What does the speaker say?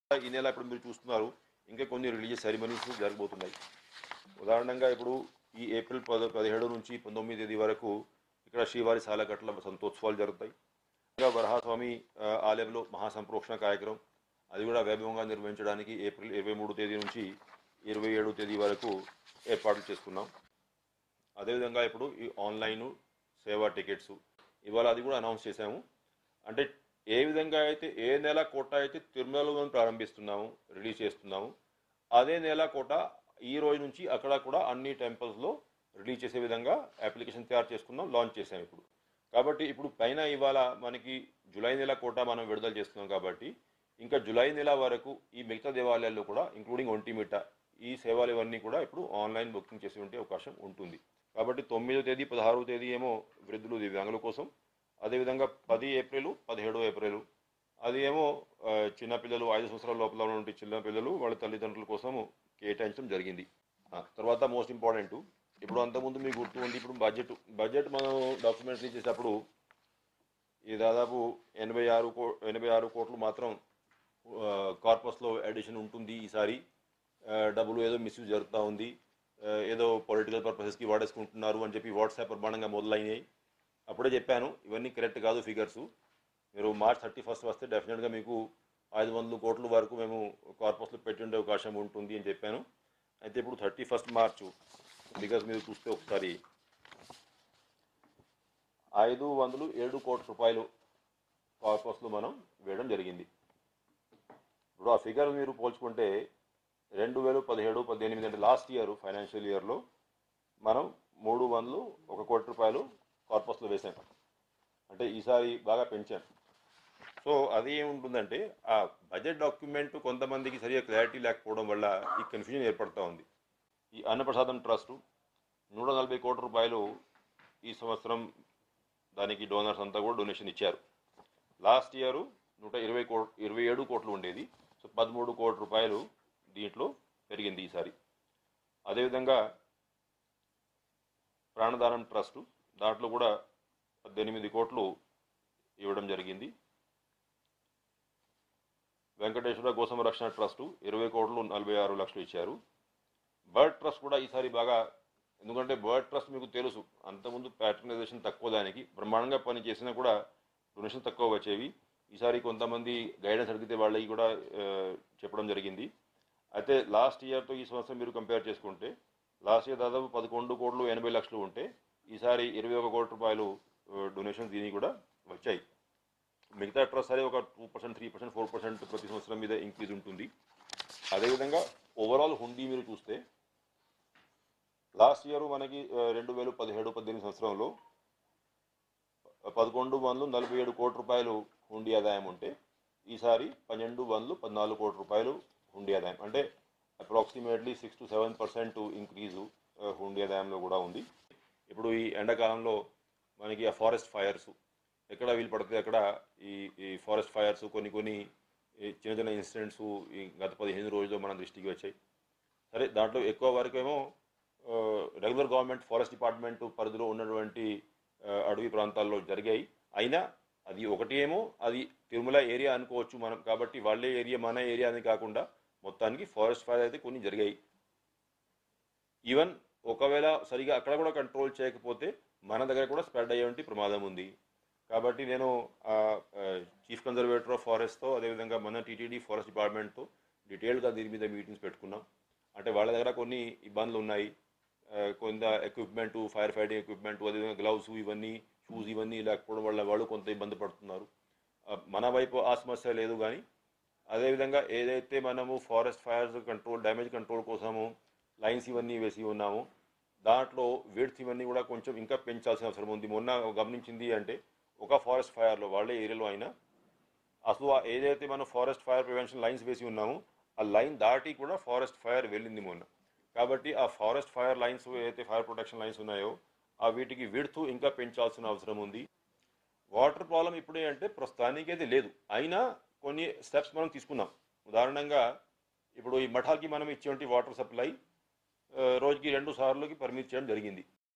ఈ నెల ఇప్పుడు మీరు చూస్తున్నారు ఇంకా కొన్ని రిలీజియస్ సెరమనీస్ జరగబోతున్నాయి. ఉదాహరణంగా ఇప్పుడు ఈ ఏప్రిల్ 17 నుంచి 19 తేదీ వరకు ఇక్కడ శ్రీవారి సాలకట్ల సంతోత్సవాలు జరుగుతాయి. ఇంకా వరహాస్వామి ఆలయంలో మహాసంప్రోక్షణ కార్యక్రమం అది కూడా వైభవంగా నిర్వహించడానికి ఏప్రిల్ 23 తేదీ నుంచి 27 తేదీ వరకు ఏర్పాట్లు చేసుకున్నాం. అదేవిధంగా ఇప్పుడు ఈ ఆన్లైన్ సేవా టికెట్స్ ఇవాళ అది కూడా అనౌన్స్ చేశాము. అంటే ఏ విధంగా అయితే ఏ నెల కోట అయితే తిరుమలలో మనం ప్రారంభిస్తున్నాము, రిలీజ్ చేస్తున్నాము, అదే నెల కోట ఈ రోజు నుంచి అక్కడ కూడా అన్ని టెంపుల్స్లో రిలీజ్ చేసే విధంగా అప్లికేషన్ తయారు చేసుకున్నాం, లాంచ్ చేసాం ఇప్పుడు. కాబట్టి ఇప్పుడు పైన ఇవాళ మనకి జూలై నెల కోట మనం విడుదల చేస్తున్నాం కాబట్టి ఇంకా జూలై నెల వరకు ఈ మిగతా దేవాలయాల్లో కూడా ఇంక్లూడింగ్ ఒంటిమిట్ట ఈ సేవలు ఇవన్నీ కూడా ఇప్పుడు ఆన్లైన్ బుకింగ్ చేసి ఉండే అవకాశం ఉంటుంది. కాబట్టి 9వ తేదీ 16వ తేదీ ఏమో వృద్ధులు దివ్యాంగుల కోసం, అదేవిధంగా 10 ఏప్రిల్ 17 ఏప్రిల్ అది ఏమో చిన్నపిల్లలు 5 సంవత్సరాల లోపల ఉన్న చిన్నపిల్లలు వాళ్ళ తల్లిదండ్రుల కోసము కేటాయించడం జరిగింది. తర్వాత మోస్ట్ ఇంపార్టెంట్ ఇప్పుడు అంతకుముందు మీకు గుర్తు ఉంది, ఇప్పుడు బడ్జెట్ మనం డాక్యుమెంట్స్ చేసేటప్పుడు ఈ దాదాపు 86 కోట్లు మాత్రం కార్పస్లో అడిషన్ ఉంటుంది. ఈసారి డబ్బులు ఏదో మిస్యూజ్ జరుగుతూ ఉంది, ఏదో పొలిటికల్ పర్పసెస్కి వాడేసుకుంటున్నారు అని చెప్పి వాట్సాప్ ప్రమాణంగా మొదలైనాయి. అప్పుడే చెప్పాను ఇవన్నీ కరెక్ట్ కాదు ఫిగర్స్. మీరు మార్చ్ 31 వస్తే డెఫినెట్గా మీకు 500 కోట్ల వరకు మేము కార్పస్లో పెట్టి ఉండే అవకాశం ఉంటుంది అని చెప్పాను. అయితే ఇప్పుడు 31 మార్చు ఫిగర్స్ మీరు చూస్తే ఒకసారి 507 కోట్ల రూపాయలు కార్పస్లో మనం వేయడం జరిగింది. ఇప్పుడు ఆ ఫిగర్ మీరు పోల్చుకుంటే 2017-18 అంటే లాస్ట్ ఇయర్ ఫైనాన్షియల్ ఇయర్లో మనం 301 కోటి రూపాయలు కార్పస్లో వేసాం. అంటే ఈసారి బాగా పెంచాం. సో అది ఏముంటుందంటే ఆ బడ్జెట్ డాక్యుమెంట్ కొంతమందికి సరిగా క్లారిటీ లేకపోవడం వల్ల ఈ కన్ఫ్యూజన్ ఏర్పడుతూ ఉంది. ఈ అన్నప్రసాదం ట్రస్ట్ 140 కోట్ల రూపాయలు ఈ సంవత్సరం దానికి డోనర్స్ అంతా కూడా డొనేషన్ ఇచ్చారు. లాస్ట్ ఇయర్ 127 కోట్లు ఉండేది. సో 13 కోట్ల రూపాయలు దీంట్లో పెరిగింది ఈసారి. అదేవిధంగా ప్రాణదానం ట్రస్ట్ దాంట్లో కూడా 18 కోట్లు ఇవ్వడం జరిగింది. వెంకటేశ్వర గోసంరక్షణ ట్రస్టు 20 కోట్లు 46 లక్షలు ఇచ్చారు. బర్డ్ ట్రస్ట్ కూడా ఈసారి బాగా, ఎందుకంటే బర్డ్ ట్రస్ట్ మీకు తెలుసు అంతకుముందు ప్యాట్రనైజేషన్ తక్కువ, దానికి బ్రహ్మాండంగా పని చేసినా కూడా డొనేషన్ తక్కువ వచ్చేవి. ఈసారి కొంతమంది గైడెన్స్ అడిగితే వాళ్ళకి కూడా చెప్పడం జరిగింది. అయితే లాస్ట్ ఇయర్తో ఈ సంవత్సరం మీరు కంపేర్ చేసుకుంటే లాస్ట్ ఇయర్ దాదాపు 11 కోట్లు 80 లక్షలు ఉంటే ఈసారి 21 కోట్ల రూపాయలు డొనేషన్ దీనికి కూడా వచ్చాయి. మిగతా ట్రస్ట్ సరే ఒక 2%, 3%, 4% ప్రతి సంవత్సరం మీద ఇంక్రీజ్ ఉంటుంది. అదేవిధంగా ఓవరాల్ హుండీ మీరు చూస్తే లాస్ట్ ఇయర్ మనకి 2017-18 సంవత్సరంలో 1147 కోట్ల రూపాయలు హుండీ ఆదాయం ఉంటే ఈసారి 1214 కోట్ల రూపాయలు హుండీ ఆదాయం, అంటే అప్రాక్సిమేట్లీ 6 to 7% ఇంక్రీజు హుండీ ఆదాయంలో కూడా ఉంది. ఇప్పుడు ఈ ఎండాకాలంలో మనకి ఆ ఫారెస్ట్ ఫైర్స్ ఎక్కడ వీలు పడితే అక్కడ ఈ ఫారెస్ట్ ఫైర్స్ కొన్ని చిన్న చిన్న ఇన్సిడెంట్స్ ఈ గత 15 రోజుల్లో మన దృష్టికి వచ్చాయి. సరే దాంట్లో ఎక్కువ వరకు ఏమో రెగ్యులర్ గవర్నమెంట్ ఫారెస్ట్ డిపార్ట్మెంట్ పరిధిలో ఉన్నటువంటి అడవి ప్రాంతాల్లో జరిగాయి. అయినా అది ఒకటి ఏమో అది తిరుమల ఏరియా అనుకోవచ్చు మనం, కాబట్టి వాళ్ళే ఏరియా మన ఏరియా అని కాకుండా మొత్తానికి ఫారెస్ట్ ఫైర్ అయితే కొన్ని జరిగాయి. ఈవెన్ ఒకవేళ సరిగా అక్కడ కూడా కంట్రోల్ చేయకపోతే మన దగ్గర కూడా స్ప్రెడ్ అయ్యేటువంటి ప్రమాదం ఉంది. కాబట్టి నేను చీఫ్ కన్జర్వేటర్ ఆఫ్ ఫారెస్ట్తో అదేవిధంగా మన టీటీడీ ఫారెస్ట్ డిపార్ట్మెంట్తో డీటెయిల్గా దీని మీద మీటింగ్స్ పెట్టుకున్నాం. అంటే వాళ్ళ దగ్గర కొన్ని ఇబ్బందులు ఉన్నాయి, కొంత ఎక్విప్మెంటు, ఫైర్ ఫైటింగ్ ఎక్విప్మెంట్, అదేవిధంగా గ్లౌస్ ఇవన్నీ, షూస్ ఇవన్నీ లేకపోవడం వల్ల వాళ్ళు కొంత ఇబ్బంది పడుతున్నారు. మన వైపు ఆ సమస్య లేదు. కానీ అదేవిధంగా ఏదైతే మనము forest fires control, damage control కోసము లైన్స్ ఇవన్నీ వేసి ఉన్నాము, దాంట్లో విడ్త్ ఇవన్నీ కూడా కొంచెం ఇంకా పెంచాల్సిన అవసరం ఉంది. మొన్న గమనించింది అంటే ఒక ఫారెస్ట్ ఫైర్లో వాళ్ళే ఏరియాలో అయినా అసలు ఏదైతే మనం ఫారెస్ట్ ఫైర్ ప్రివెన్షన్ లైన్స్ వేసి ఉన్నామో ఆ లైన్ దాటి కూడా ఫారెస్ట్ ఫైర్ వెళ్ళింది మొన్న. కాబట్టి ఆ ఫారెస్ట్ ఫైర్ లైన్స్ ఏదైతే ఫైర్ ప్రొటెక్షన్ లైన్స్ ఉన్నాయో ఆ వీటికి విడ్త్ ఇంకా పెంచాల్సిన అవసరం ఉంది. వాటర్ ప్రాబ్లం ఇప్పుడే అంటే ప్రస్తుతానికి అయితే లేదు, అయినా కొన్ని స్టెప్స్ మనం తీసుకున్నాం. ఉదాహరణంగా ఇప్పుడు ఈ మఠాలకి మనం ఇచ్చేటువంటి వాటర్ సప్లై రోజుకి 2 సార్లకి పర్మిట్ చేయడం జరిగింది.